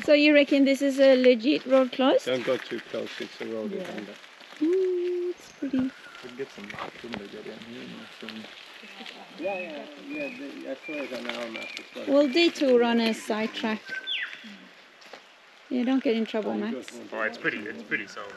So you reckon this is a legit road closed? Don't go too close, it's a road under. Ooh, it's pretty. We'll get some timber get in here. I saw it on our map as well. We'll detour on a side track. Yeah, don't get in trouble, Max. Oh, it's pretty solid.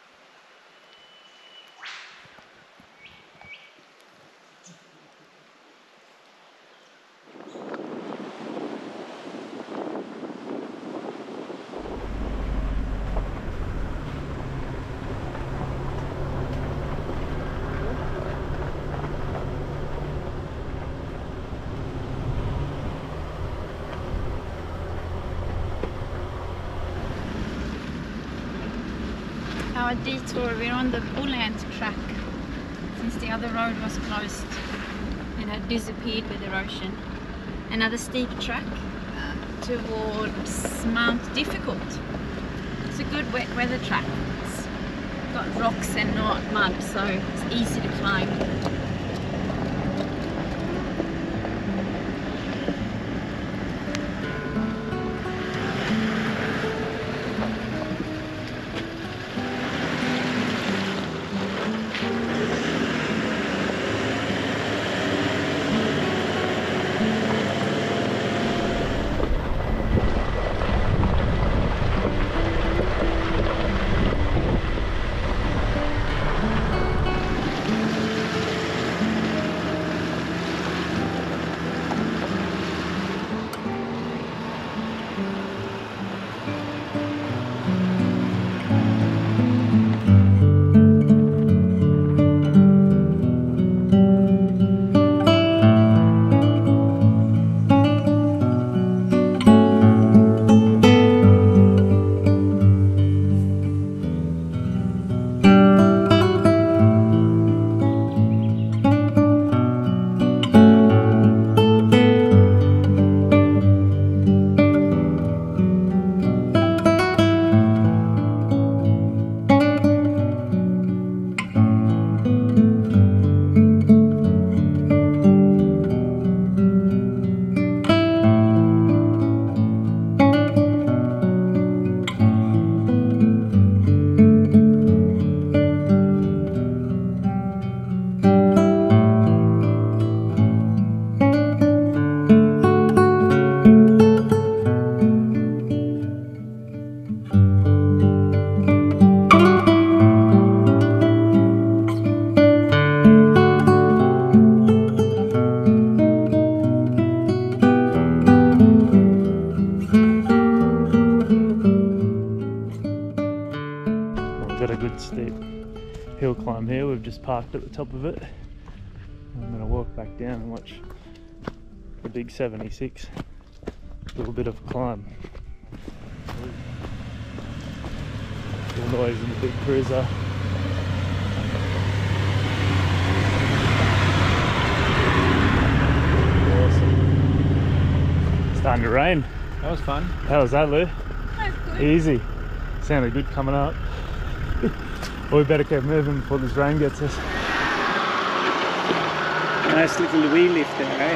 Our detour, we're on the Bullhand track since the other road was closed and had disappeared with erosion. Another steep track towards Mount Difficult. It's a good wet weather track. It's got rocks and not mud, so it's easy to climb. Steep hill climb here. We've just parked at the top of it. I'm going to walk back down and watch the big 76. A little bit of a climb. Little noise in the big cruiser. Awesome. Starting to rain. That was fun. How was that, Lou? That's good. Easy. Sounded good coming up. Well, we better keep moving before this rain gets us. Nice little wheel lift there, eh?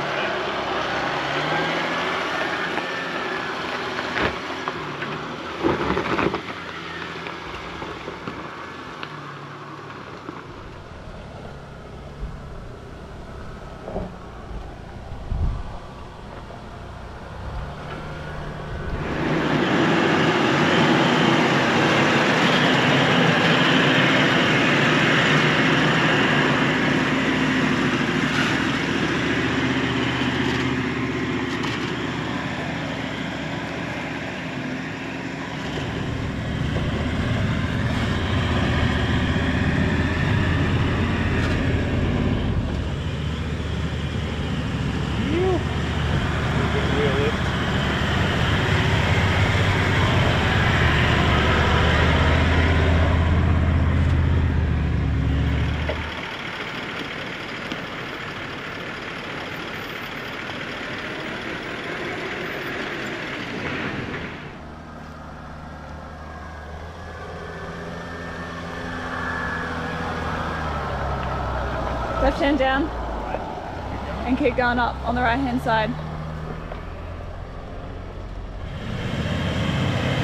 Left hand down and keep going up on the right hand side.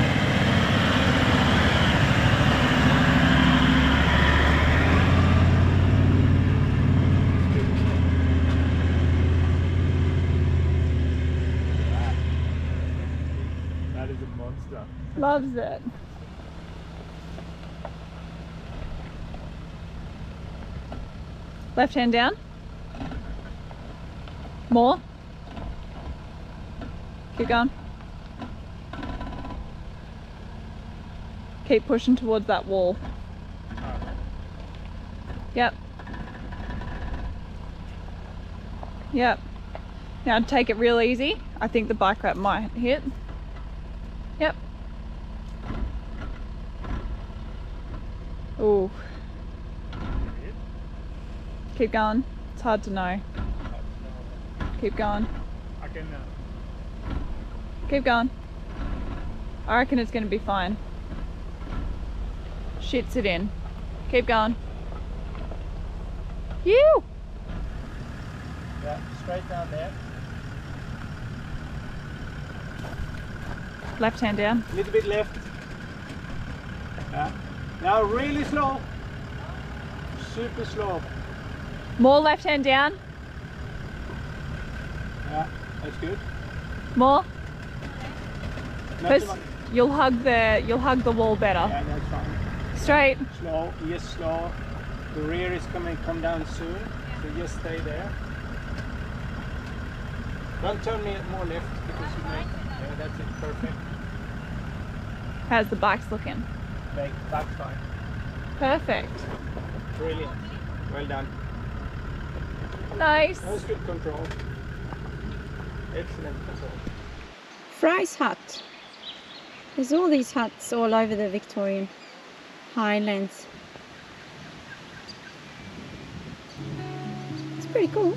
Loves it. Left hand down. More. Keep going. Keep pushing towards that wall. Yep. Yep. Now take it real easy. I think the bike wrap might hit. Yep. Ooh. Keep going. It's hard to know. Keep going. I can Keep going. I reckon it's going to be fine. Shits it in. Keep going. You. Yeah, straight down there. Left hand down. A little bit left. Yeah. Now really slow. Super slow. More left hand down. Yeah, that's good. More. Not Because too much. you'll hug the wall better. Yeah, that's fine. Straight. Slow, yes, slow. The rear is come down soon, so just stay there. Don't turn me more left because you may. Yeah, that's it, perfect. How's the bike's looking? Back's fine. Perfect. Brilliant. Well done. Nice. That was good control. Excellent control. Fry's hut. There's all these huts all over the Victorian Highlands. It's pretty cool.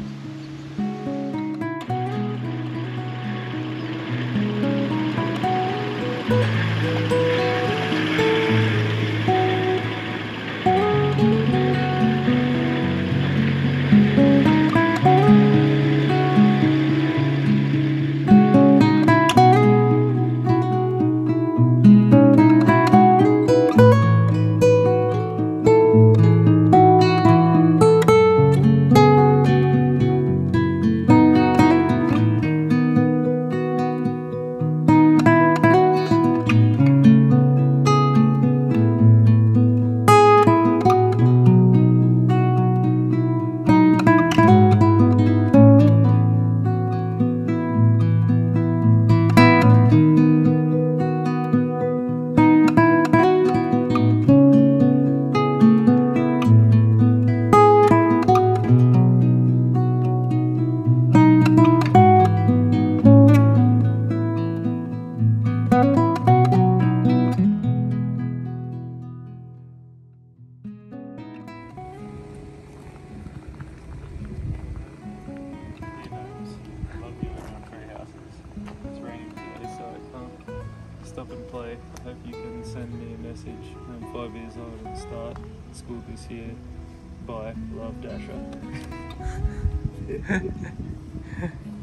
Stop and play. I hope you can send me a message. I'm 5 years old at the start. School this year. Bye. Love, Dasher.